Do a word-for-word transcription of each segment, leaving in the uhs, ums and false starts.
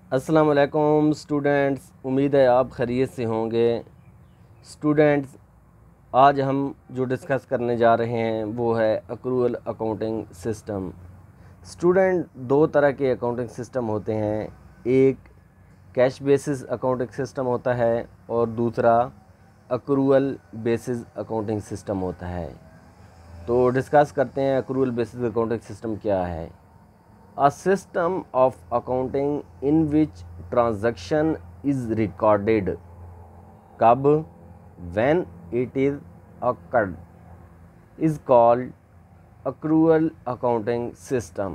अस्सलाम वालेकुम स्टूडेंट्स, उम्मीद है आप खैरियत से होंगे। स्टूडेंट्स, आज हम जो डिस्कस करने जा रहे हैं वो है अक्रूवल अकाउंटिंग सिस्टम। स्टूडेंट, दो तरह के अकाउंटिंग सिस्टम होते हैं। एक कैश बेसिस अकाउंटिंग सिस्टम होता है और दूसरा अक्रूवल बेसिस अकाउंटिंग सिस्टम होता है। तो डिस्कस करते हैं अक्रूवल बेसिस अकाउंटिंग सिस्टम क्या है। A system of accounting in which transaction is recorded कब when it is occurred is called accrual accounting system।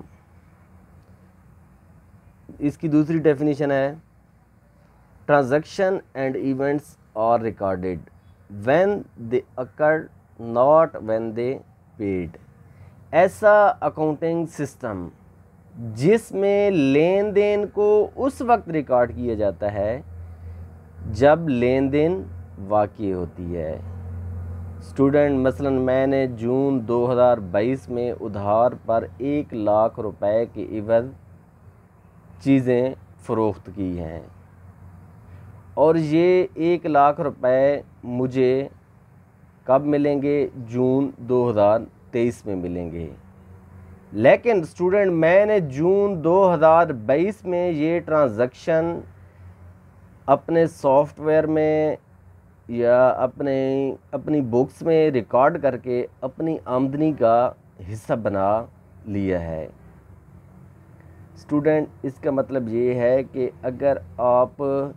इसकी दूसरी डेफिनेशन है transaction and events are recorded when they occurred not when they paid। ऐसा accounting system जिसमें लेन then को उस वक्त रिकॉर्ड किया जाता है जब लेन देन वाक़ई होती है। स्टूडेंट, मसलन मैंने जून दो हज़ार बाईस में उधार पर एक लाख रुपए के इवज़ चीज़ें फ़रोख्त की हैं और ये एक लाख रुपए मुझे कब मिलेंगे? जून दो हज़ार तेईस में मिलेंगे। लेकिन स्टूडेंट, मैंने जून दो हज़ार बाईस में ये ट्रांज़ैक्शन अपने सॉफ्टवेयर में या अपने अपनी बुक्स में रिकॉर्ड करके अपनी आमदनी का हिस्सा बना लिया है। स्टूडेंट, इसका मतलब ये है कि अगर आप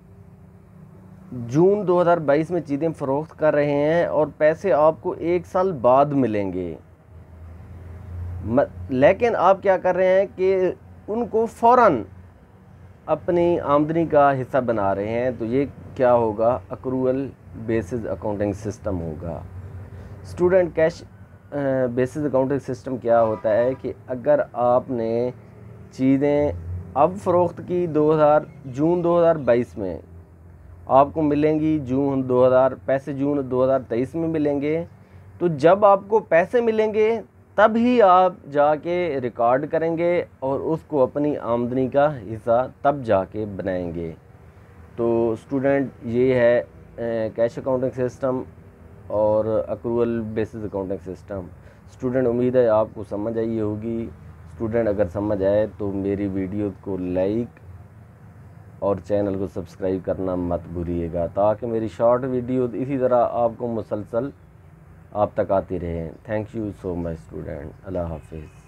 जून दो हज़ार बाईस में चीज़ें फ़रोख्त कर रहे हैं और पैसे आपको एक साल बाद मिलेंगे, लेकिन आप क्या कर रहे हैं कि उनको फ़ौरन अपनी आमदनी का हिस्सा बना रहे हैं, तो ये क्या होगा? अक्रूवल बेसिस अकाउंटिंग सिस्टम होगा। Student, cash basis accounting system क्या होता है कि अगर आपने चीज़ें अब फ़रोख्त की दो हज़ार जून दो हज़ार बाईस में, आपको मिलेंगी जून दो हज़ार पैसे जून दो हज़ार तेईस में मिलेंगे। तो जब आपको पैसे मिलेंगे तब ही आप जाके रिकॉर्ड करेंगे और उसको अपनी आमदनी का हिस्सा तब जाके बनाएंगे। तो स्टूडेंट, ये है कैश अकाउंटिंग सिस्टम और accrual basis accounting system. Student, उम्मीद है आपको समझ आई होगी। स्टूडेंट, अगर समझ आए तो मेरी वीडियो को लाइक और चैनल को सब्सक्राइब करना मत भूलिएगा, ताकि मेरी शॉर्ट वीडियो इसी तरह आपको मुसलसल आप तक आती रहे। Thank you so much student. अल्लाह हाफिज़।